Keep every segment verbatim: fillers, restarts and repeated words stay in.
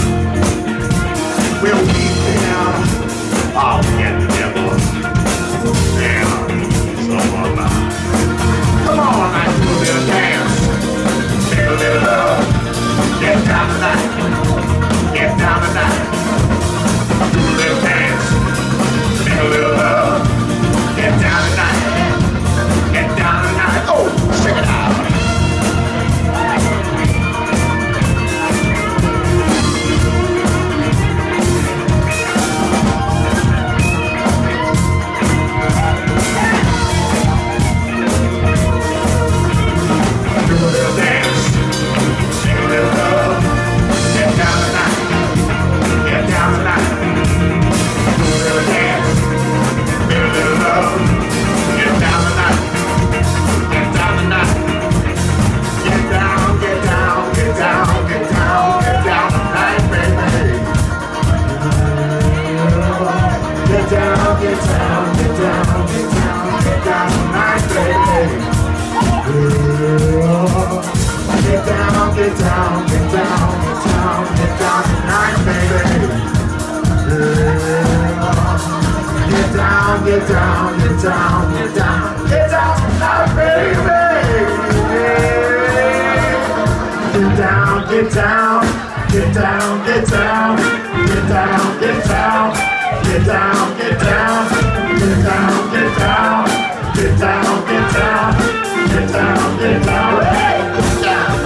We'll keep them all together. And so on. Come on, let's do a little dance. Make a little love. Get down tonight. Get down tonight. Do a little dance. Make a little love. Get down tonight. Get down tonight. Oh, check it out. Get down, get down, get down, get down tonight, baby. Yeah. Get down, get down, get down, get down, get down tonight, baby. Yeah. Get down, get down, get down, get down, get down, get down, get down, get down, get down, get down, get down, get down, get down, get down, hey, get down.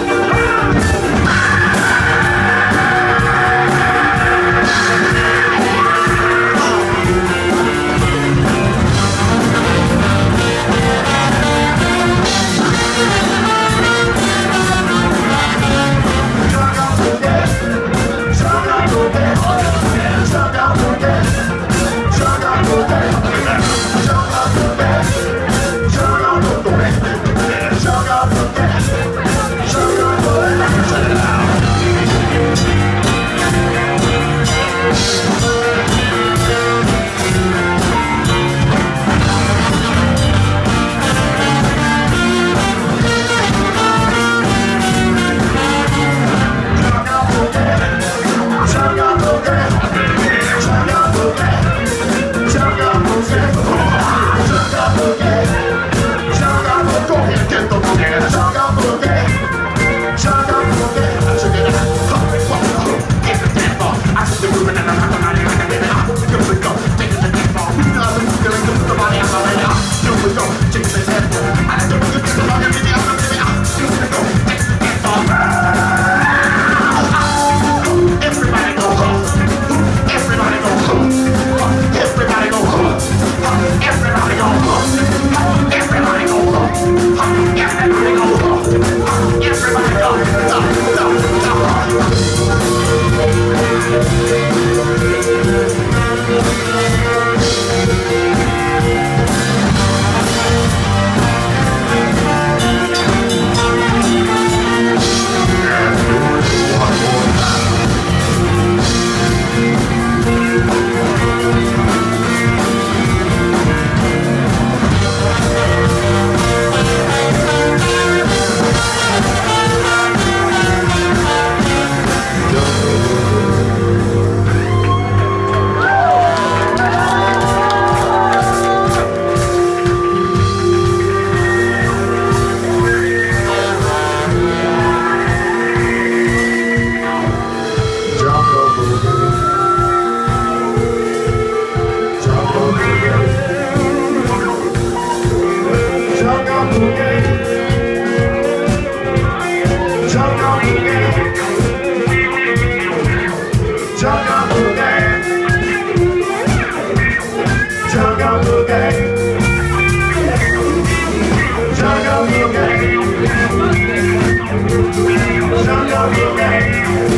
Jungle Boogie.